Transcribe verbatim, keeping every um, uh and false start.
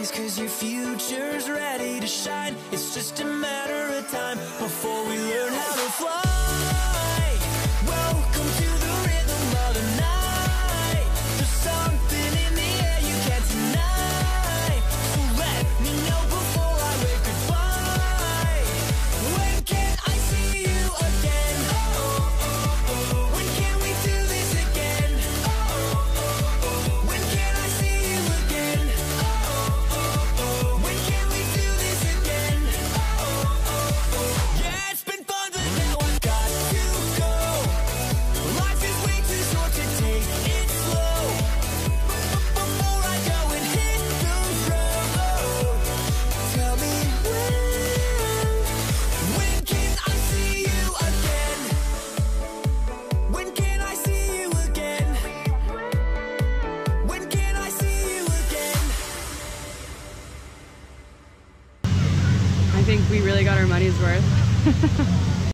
days, cause your future's ready to shine. It's just a matter of time before we learn how to fly. Welcome to the rhythm of the night. There's something in the air you can't deny. So let me know before I wave goodbye. When can I see you again? Oh, oh, oh. When can we do this again? Oh, oh, oh. When can I see you again? Oh, oh, oh. When can we do this again? Oh, oh, oh. Yeah, it's been fun, but now I've got to go. Life is way too short to take it slow. Before I go and hit the road, tell me when. When can I see you again? When can I see you again? When can I see you again? I think we really got our money's worth.